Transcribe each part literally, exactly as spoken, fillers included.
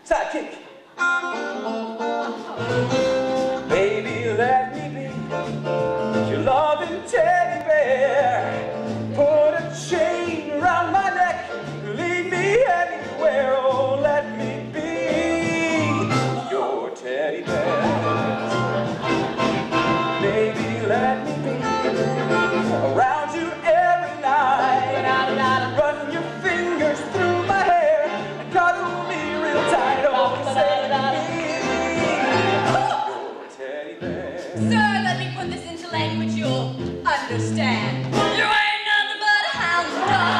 Sidekick. Baby, let me be your loving teddy bear. Put a chain around my neck, lead me anywhere. Oh, let me be your teddy bear. Baby, let me be around you every night. Run your fingers through my hair and cuddle me real tight. Oh, say your teddy bear. Sir, let me put this into language you'll understand. You ain't nothing but a hound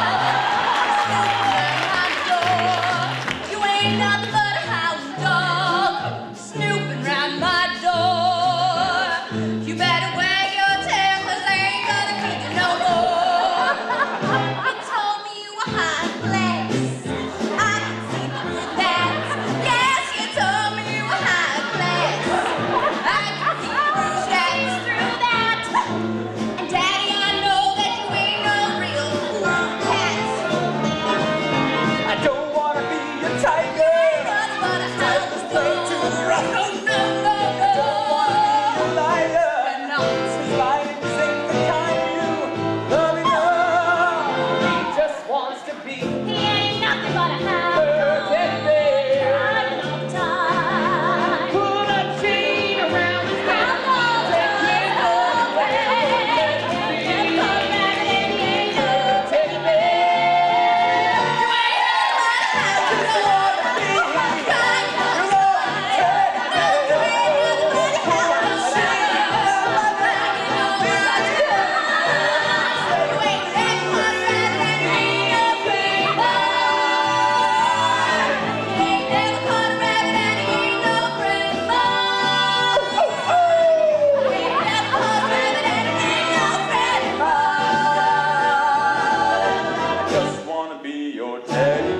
dog. You ain't nothing but a hound dog. Snooping round my door. You better wag your tail, cause I ain't gonna keep you no more. You told me you were high class. I can see through that. Yes, you told me you were high class. I can see through shadows through that. And Daddy, I know that you ain't no real cat. I don't wanna be a tiger. Nothing but a Tigers play too rough. No, no, no, no. A liar. And not. His lions ain't the kind you love enough. He just wants to be He ain't nothing but a hound her dog. teddy bear. Hiding all the time. Put a chain around his neck. I'm all Take him away. Just come back and he ain't no Teddy bear. You ain't nothing but a hound dog. Be your loving teddy bear. I just wanna be your teddy